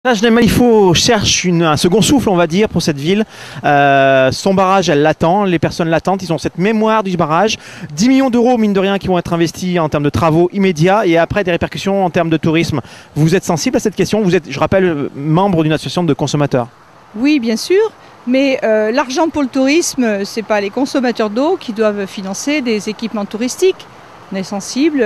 Saint-Genis-Malifaux cherche un second souffle, on va dire, pour cette ville. Son barrage, elle l'attend, les personnes l'attendent, ils ont cette mémoire du barrage. 10 millions d'euros, mine de rien, qui vont être investis en termes de travaux immédiats et après des répercussions en termes de tourisme. Vous êtes sensible à cette question? Vous êtes, je rappelle, membre d'une association de consommateurs. Oui, bien sûr, mais l'argent pour le tourisme, ce n'est pas les consommateurs d'eau qui doivent financer des équipements touristiques. On est sensible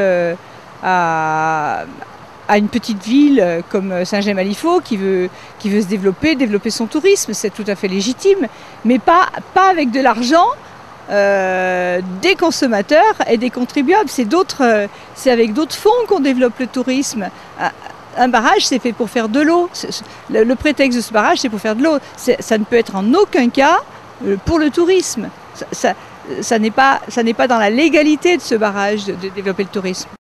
à une petite ville comme Saint-Genis-Malifaux qui veut se développer son tourisme, c'est tout à fait légitime, mais pas avec de l'argent des consommateurs et des contribuables. C'est avec d'autres fonds qu'on développe le tourisme. Un barrage, c'est fait pour faire de l'eau. Le prétexte de ce barrage, c'est pour faire de l'eau. Ça ne peut être en aucun cas pour le tourisme. Ça n'est pas dans la légalité de ce barrage de développer le tourisme.